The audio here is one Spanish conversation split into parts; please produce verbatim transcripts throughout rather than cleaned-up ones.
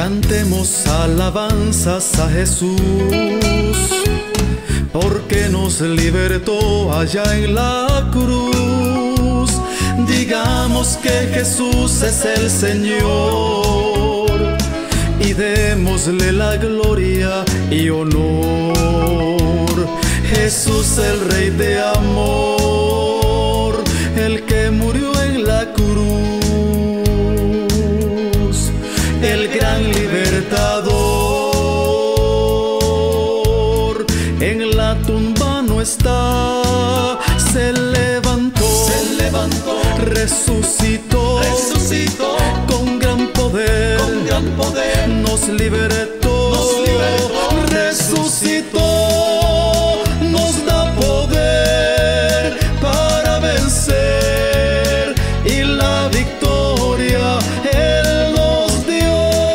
Cantemos alabanzas a Jesús, porque nos libertó allá en la cruz. Digamos que Jesús es el Señor y démosle la gloria y honor. Jesús, el Rey de amor, el que murió en la cruz, el gran libertador, en la tumba no está, se levantó, se levantó, resucitó, resucitó, con gran poder, con gran poder, nos libertó, nos libertó, resucitó, nos da poder para vencer y la victoria Él nos dio.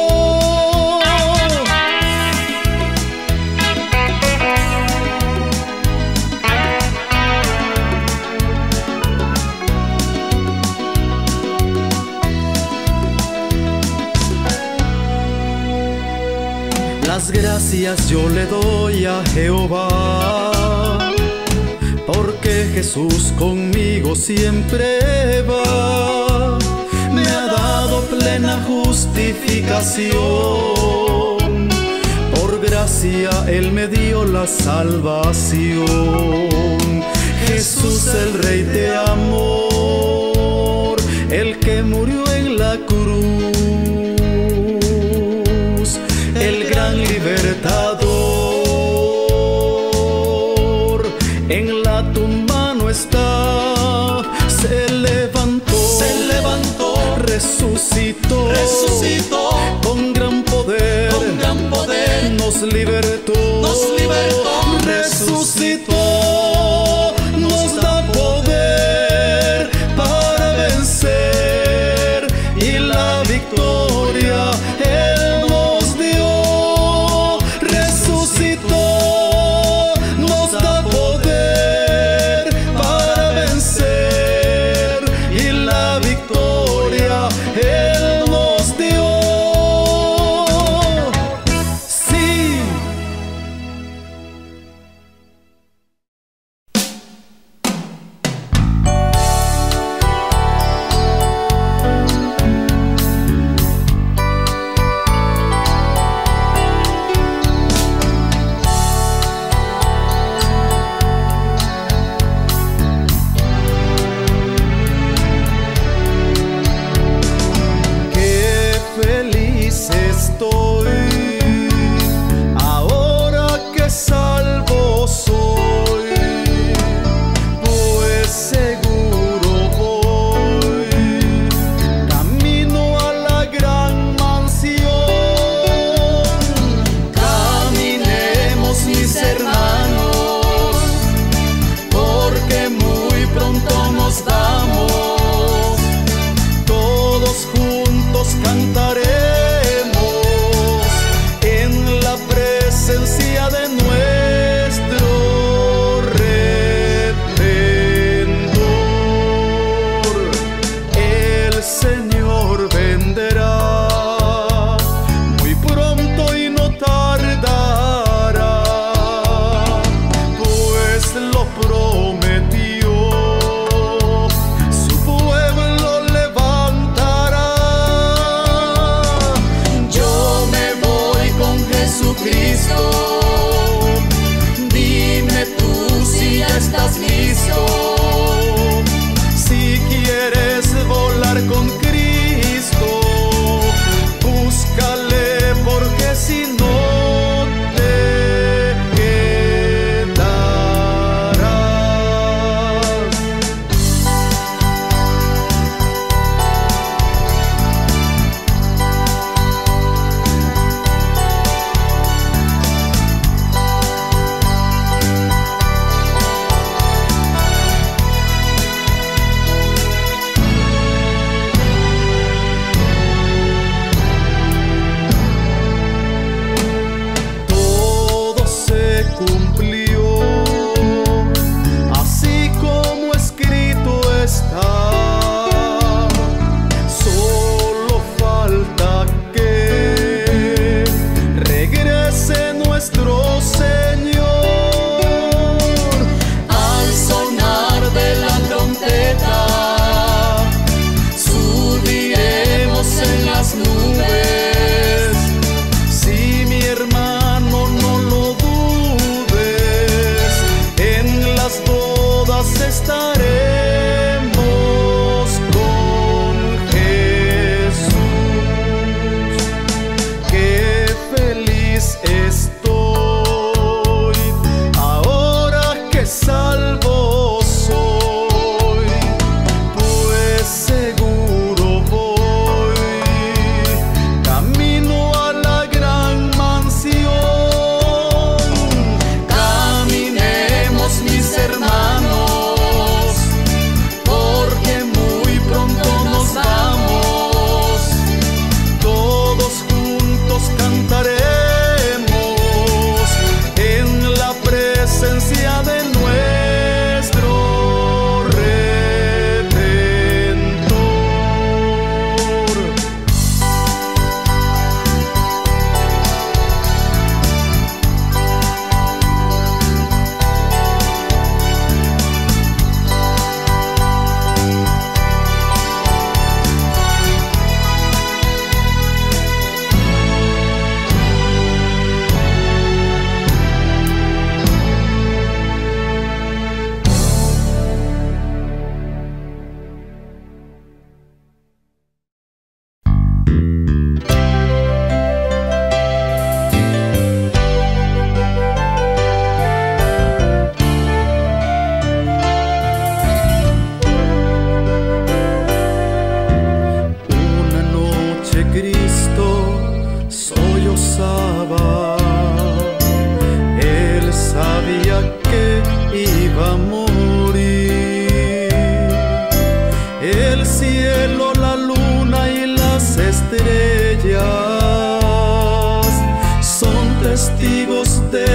Las gracias yo le doy a Jehová, porque Jesús conmigo siempre va. Me ha dado plena justificación, por gracia Él me dio la salvación. Jesús, el Rey de amor, el que murió en la cruz, el gran libertador, en la tumba no está, se levantó, se levantó, resucitó, resucitó, con gran poder, con gran poder, nos libertó, nos libertó, resucitó, nos da poder para vencer y la victoria Él nos dio. Resucitó, nos da poder para vencer y la victoria Él nos dio. Sí.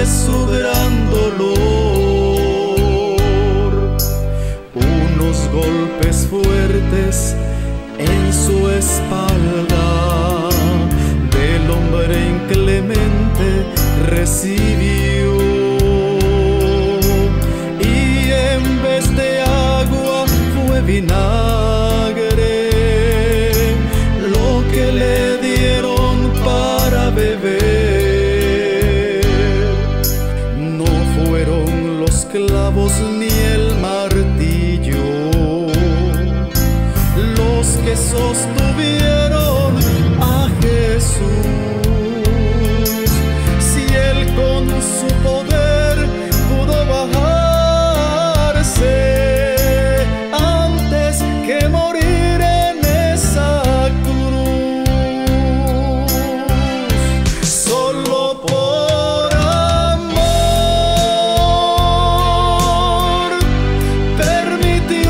su gran dolor. Unos golpes fuertes en su espalda del hombre inclemente recibió, y en vez de agua fue vinagre lo que le dieron para beber. No fueron los clavos ni el martillo los que sostuvieron a Jesús, si Él con su poder pudo bajarse antes que morir en esa cruz. Solo por amor permitió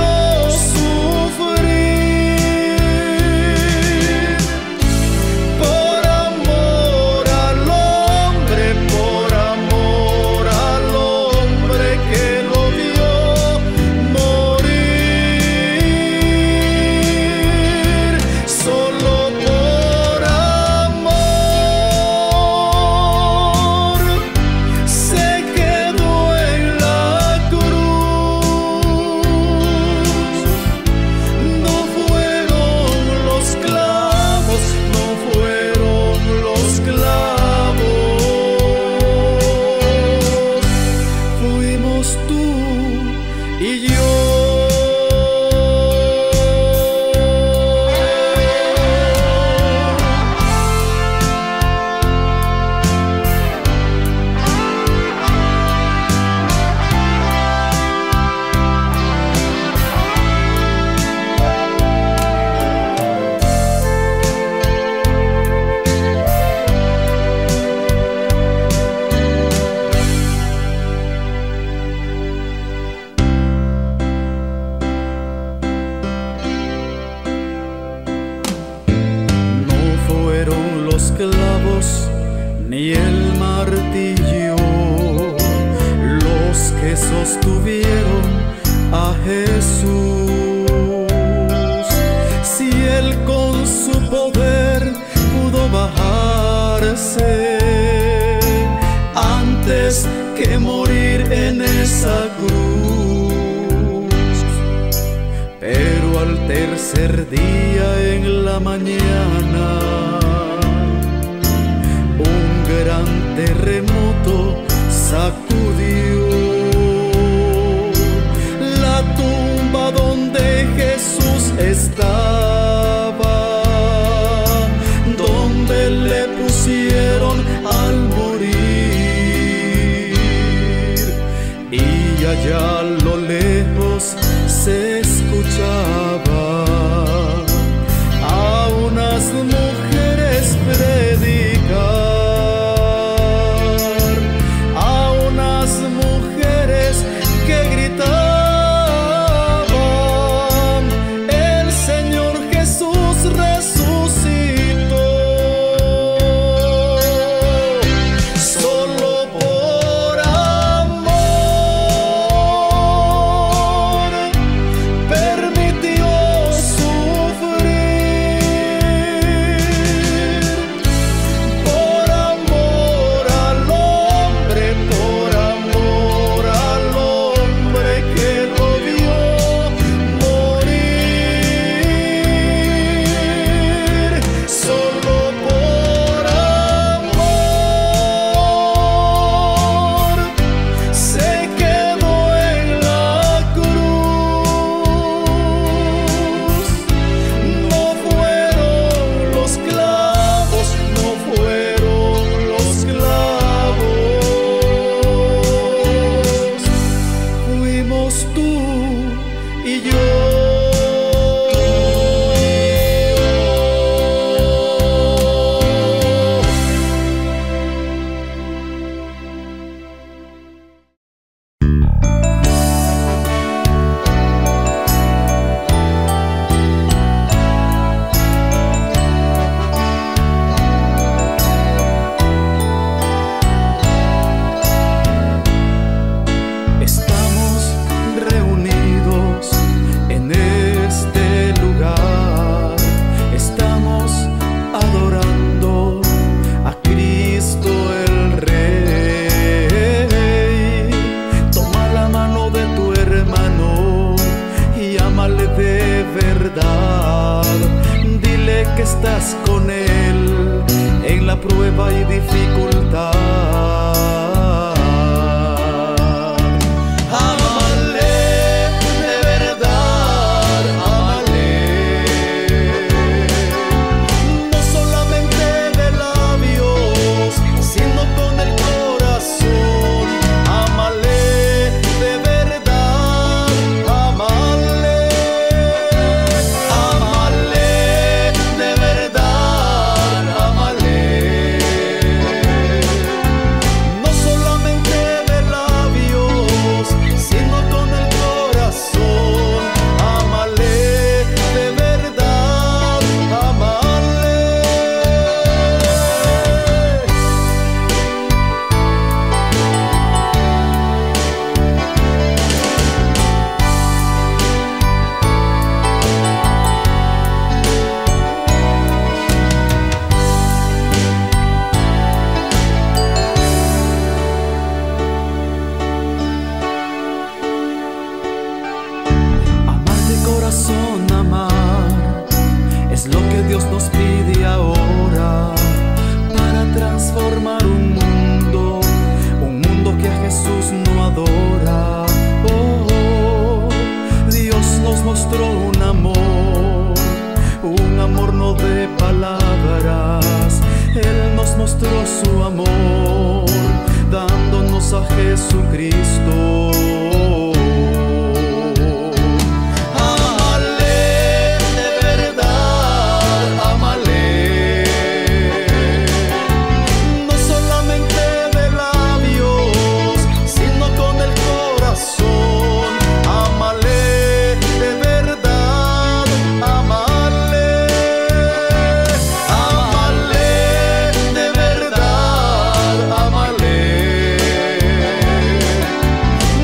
sufrir, por amor al hombre, por amor al hombre que lo vio morir. Solo por amor se quedó en la cruz. No fueron los clavos, no fueron los clavos, fuimos tú y yo. No fueron los clavos ni el martillo los que sostuvieron a Jesús, si Él con su poder pudo bajarse antes que morir en esa cruz. Pero al tercer día en la mañana un gran terremoto sacudió la tumba donde Jesús estaba, donde le pusieron al morir, y allá a lo lejos se escuchaba a unas mujeres predicar, a unas mujeres que gritaban: el Señor la prueba y dificultad. Ámale de verdad, ámale. No solamente de labios, sino con el corazón. Ámale de verdad, ámale. Ámale de verdad, ámale. No solamente de labios, sino con el corazón. Ámale de verdad, ámale. Amar de corazón, amar, es lo que Dios nos pide ahora para transformar un mundo, un mundo que a Jesús no adora. Oh, oh, Dios nos mostró un amor, un amor no de palabras. Él nos mostró su amor, dándonos a Jesucristo. Ámale de verdad, ámale. No solamente de labios, sino con el corazón. Ámale de verdad, ámale. Ámale de verdad, ámale.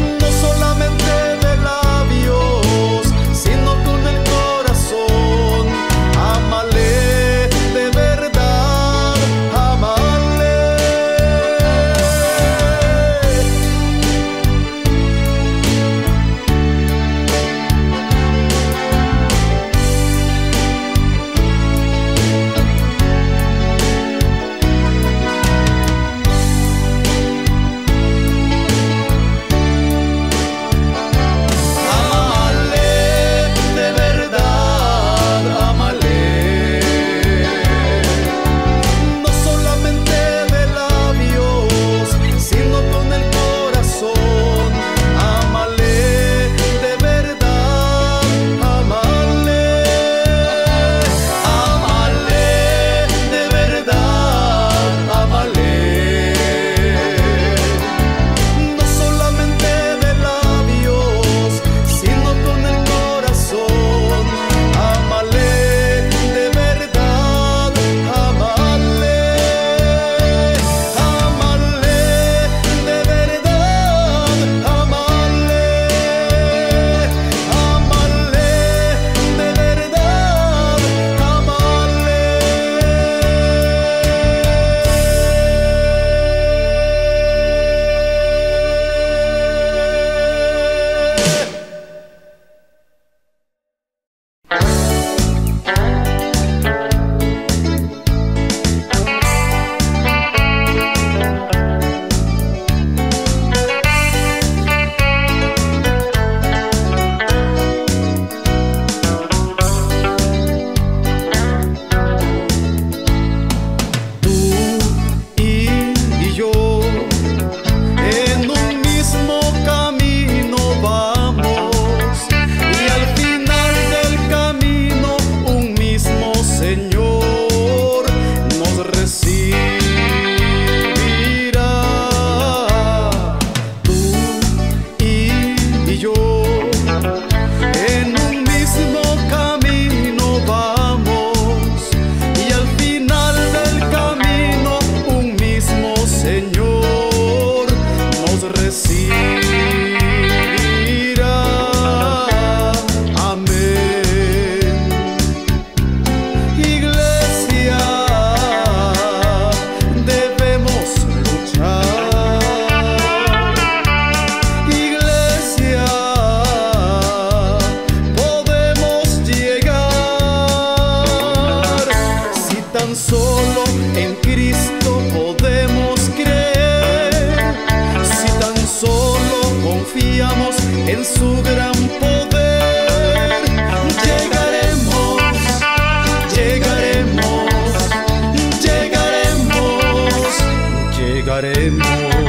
solo en Cristo podemos creer, si tan solo confiamos en su gran poder, llegaremos, llegaremos, llegaremos, llegaremos.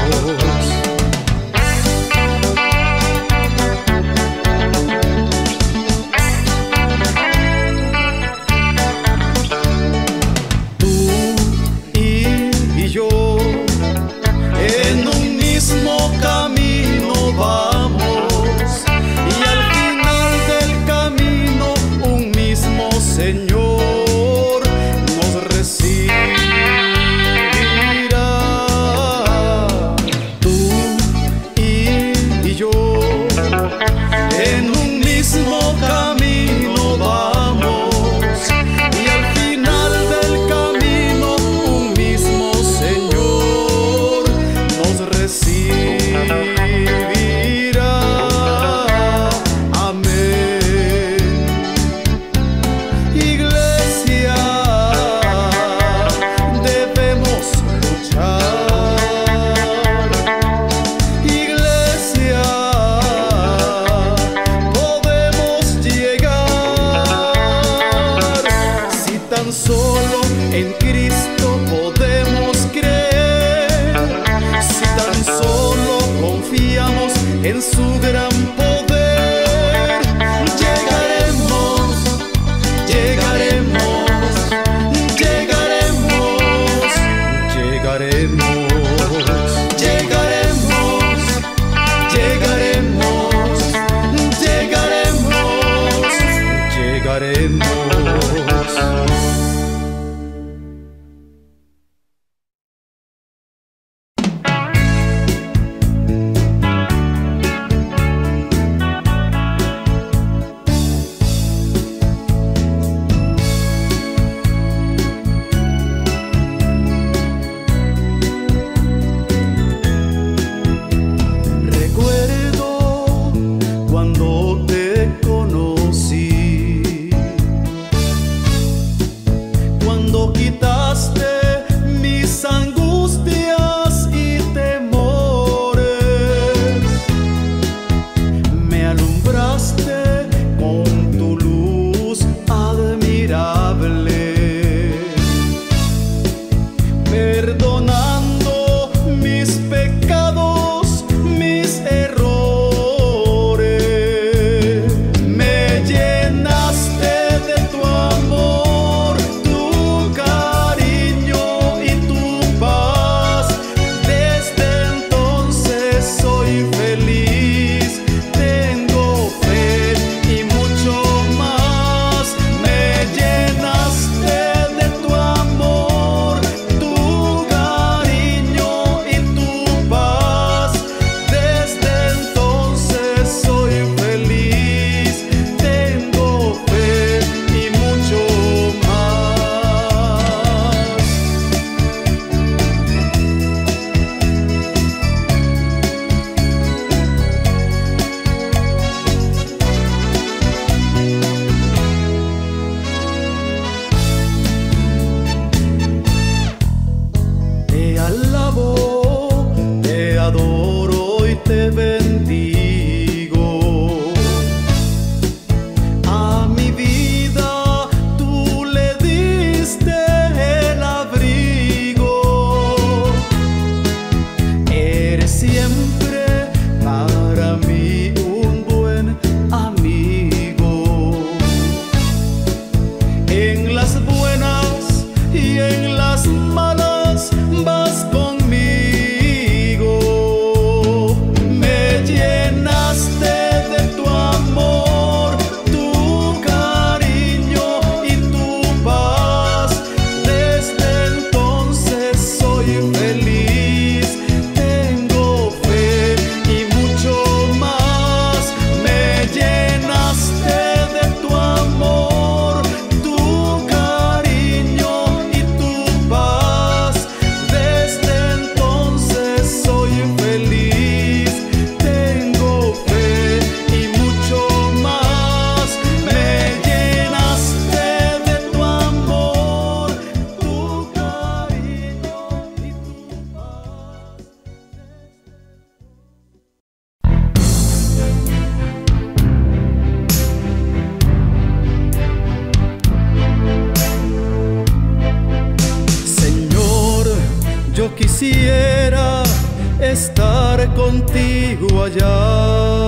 Solo en Cristo podemos creer, si tan solo confiamos en su gran poder, llegaremos, llegaremos, llegaremos, llegaremos, llegaremos, llegaremos, llegaremos, llegaremos. Paz quisiera estar contigo allá,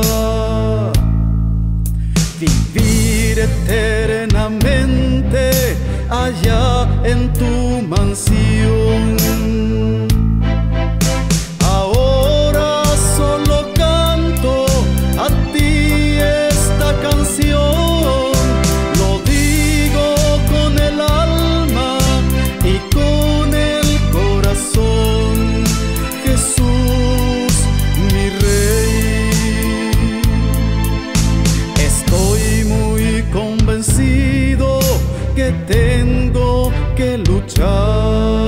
vivir eternamente allá en tu mansión. Ahora solo canto a ti esta canción, lo digo con el alma y con el corazón. Jesús, mi Rey, estoy muy convencido que tengo que luchar.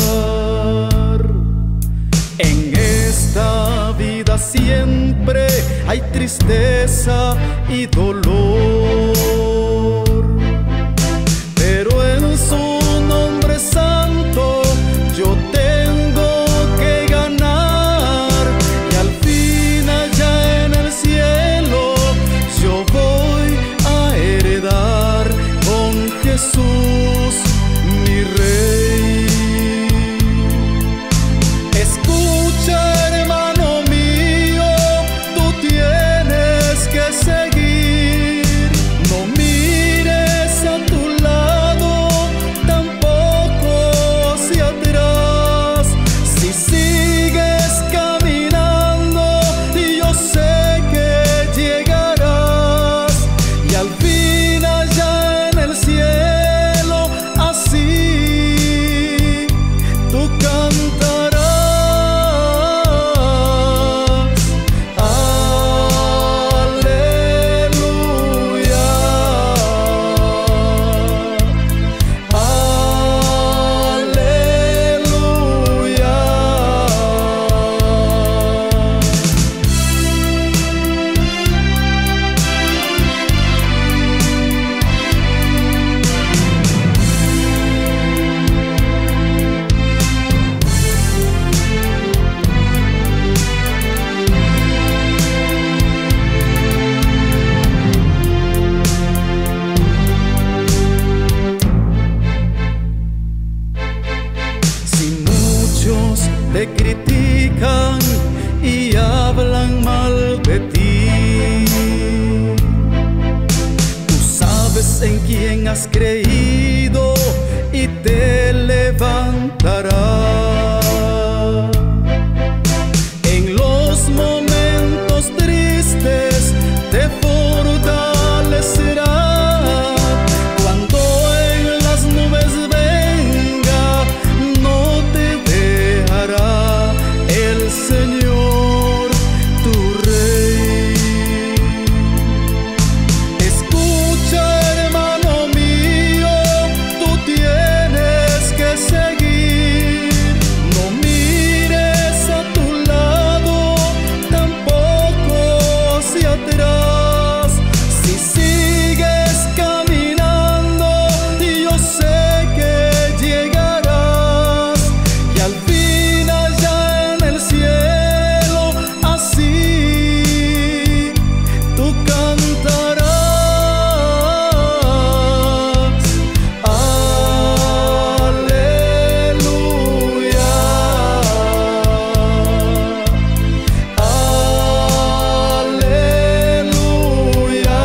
En esta vida siempre hay tristeza y dolor, pero en su nombre santo yo tengo que ganar, y al fin allá en el cielo yo voy a heredar con Jesús, mi Rey. Escucha, hermano mío, tú tienes que seguir. No mires a tu lado, tampoco hacia atrás. Si sigues caminando, yo sé que llegarás, y al fin allá en el cielo así tú cantarás. Aleluya, aleluya. Si muchos te critican y hablan mal de ti, tú sabes en quién has creído y te levantarás. En los momentos tristes te fortalecerá. Cuando en las nubes venga, no te dejará el Señor, tu Rey. Escucha, hermano mío, tú tienes que seguir. No mires a tu lado, tampoco hacia atrás. Si sigues caminando, yo sé que llegarás, y al fin allá en el cielo así tú cantarás. Aleluya, aleluya.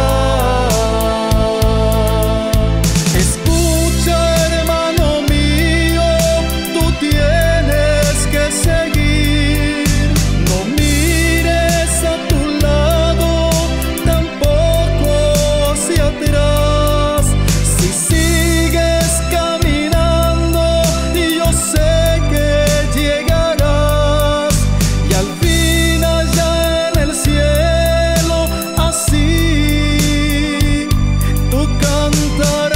Escucha, hermano mío, tú tienes que seguir. No mires a tu lado, tampoco hacia atrás. Si sigues caminando, yo sé que llegarás, y al fin allá en el cielo así tú cantarás.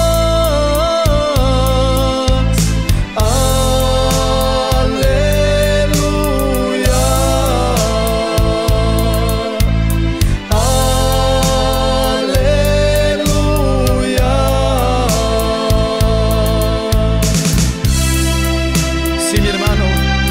Aleluya, aleluya. Sí, mi hermano,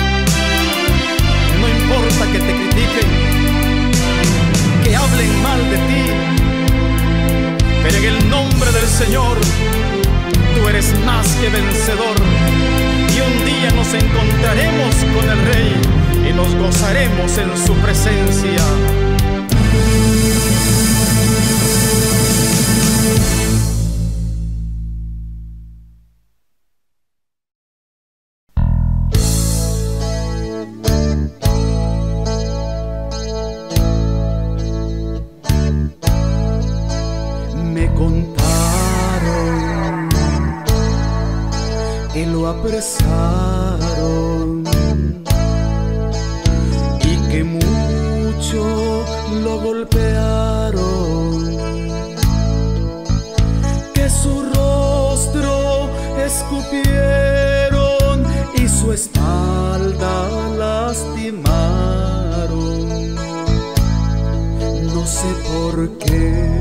no importa que te critiquen, que hablen mal de ti, pero en el nombre del Señor tú eres más que vencedor, y un día nos encontraremos con el que nos gozaremos en su presencia. Me contaron que lo apresaron y que mucho lo golpearon, que su rostro escupieron y su espalda lastimaron. No sé por qué,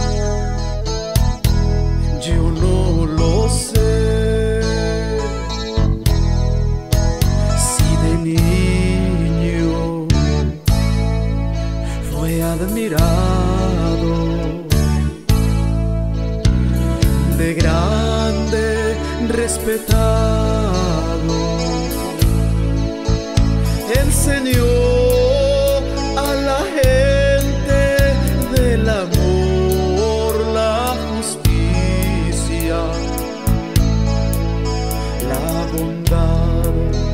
yo no lo sé. Si de niño fue admirado, de grande respetado, enseñó a la gente del amor, la justicia, la bondad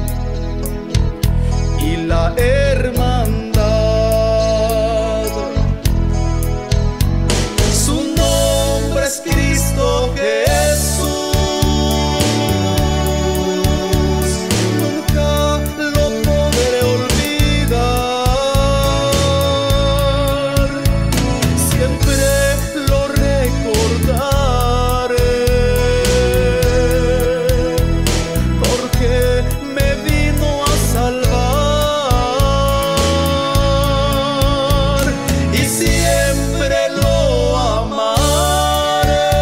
y la hermandad. Su nombre es Cristo Jesús, nunca lo podré olvidar, siempre lo recordaré, porque me vino a salvar y siempre lo amaré,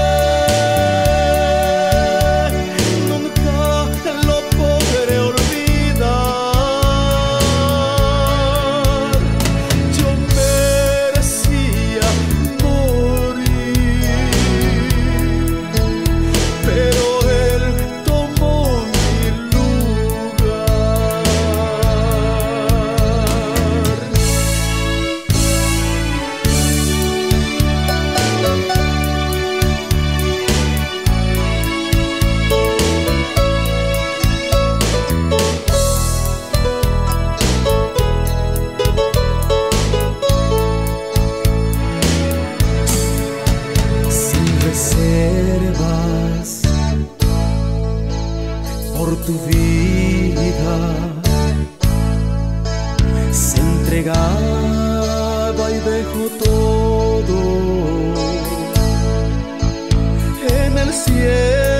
nunca lo podré olvidar. Yo merecía morir, pero Él tomó mi lugar. Sin reservas por tu vida, se entregaba y dejó todo en el cielo.